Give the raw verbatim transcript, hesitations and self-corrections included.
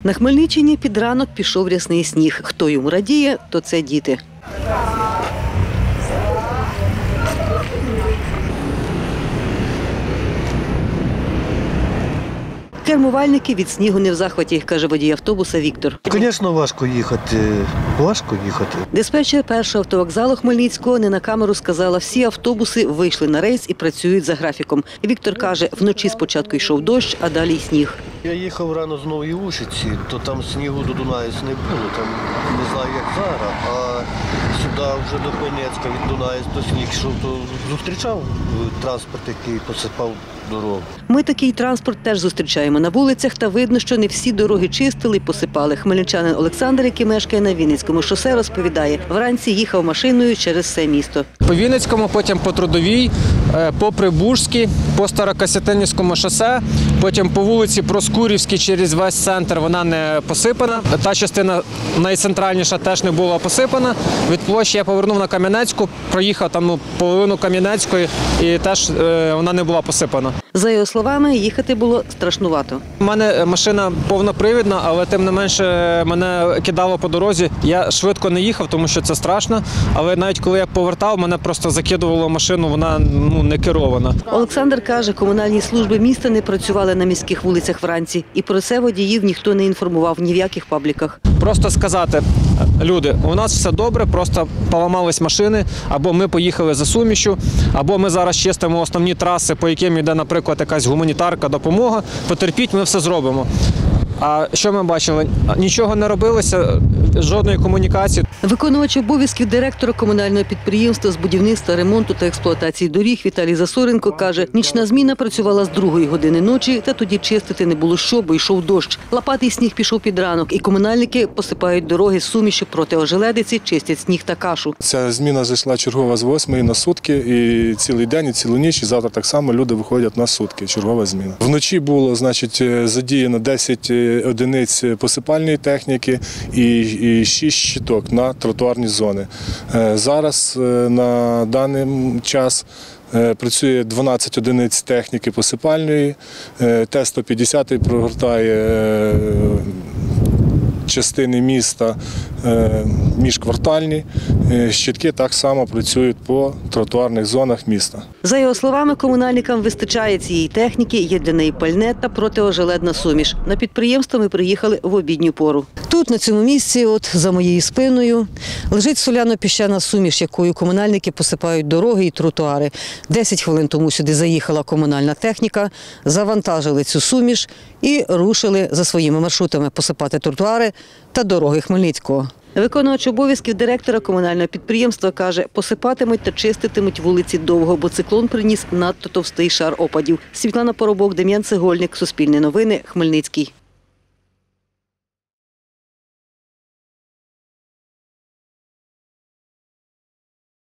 На Хмельниччині під ранок пішов рясний сніг. Хто йому радіє, то це діти. Кермувальники від снігу не в захваті, каже водій автобуса Віктор. Звісно, важко їхати. Важко їхати. Диспетчер першого автовокзалу Хмельницького не на камеру сказала, всі автобуси вийшли на рейс і працюють за графіком. Віктор каже, вночі спочатку йшов дощ, а далі й сніг. Я їхав рано з Нової Ушиці, то там снігу до Дунаєць не було, там не знаю як зараз, а сюди вже до Хмельницька від Дунаєць до сніг йшов, то зустрічав транспорт, який посипав дорогу. Ми такий транспорт теж зустрічаємо на вулицях, та видно, що не всі дороги чистили і посипали. Хмельничанин Олександр, який мешкає на Вінницькому шосе, розповідає, вранці їхав машиною через все місто. По Вінницькому, потім по Трудовій, по Прибужській, по Старокостянтинівському шосе, потім по вулиці Проскурівській через весь центр вона не посипана. Та частина найцентральніша теж не була посипана. Від площі я повернув на Кам'янецьку, проїхав там ну, половину Кам'янецької і теж е, вона не була посипана. За його словами, їхати було страшнувато. У мене машина повнопривідна, але тим не менше мене кидало по дорозі. Я швидко не їхав, тому що це страшно, але навіть коли я повертав, мене просто закидувало машину, вона ну, не керована. Олександр каже, комунальні служби міста не працювали на міських вулицях вранці. І про це водіїв ніхто не інформував ні в яких пабліках. Просто сказати, люди, у нас все добре, просто поламались машини, або ми поїхали за сумішю, або ми зараз чистимо основні траси, по яким йде, наприклад, якась гуманітарка, допомога, потерпіть, ми все зробимо. А що ми бачили? Нічого не робилося, жодної комунікації. Виконувач обов'язків директора комунального підприємства з будівництва, ремонту та експлуатації доріг Віталій Засоренко каже, нічна зміна працювала з другої години ночі, та тоді чистити не було що, бо йшов дощ. Лопатий сніг пішов під ранок, і комунальники посипають дороги з сумішю проти ожеледиці, чистять сніг та кашу. Ця зміна зайшла чергова з восьмої на сутки, і цілий день, і цілу ніч, і завтра так само люди виходять на сутки, чергова зміна. Вночі було, значить, задіяно десять одиниць посипальної техніки і, і шість щиток на тротуарні зони. Зараз на даний час працює дванадцять одиниць техніки посипальної, Т сто п'ятдесят прогортає частини міста міжквартальні, щитки так само працюють по тротуарних зонах міста. За його словами, комунальникам вистачає цієї техніки, є для неї пальне та протиожеледна суміш. На підприємство ми приїхали в обідню пору. Тут, на цьому місці, от за моєю спиною, лежить соляно-піщана суміш, якою комунальники посипають дороги і тротуари. Десять хвилин тому сюди заїхала комунальна техніка, завантажили цю суміш і рушили за своїми маршрутами посипати тротуари та дороги Хмельницького. Виконувач обов'язків директора комунального підприємства каже, посипатимуть та чиститимуть вулиці довго, бо циклон приніс надто товстий шар опадів. Світлана Поробок, Дем'ян Цегольник, Суспільне новини, Хмельницький.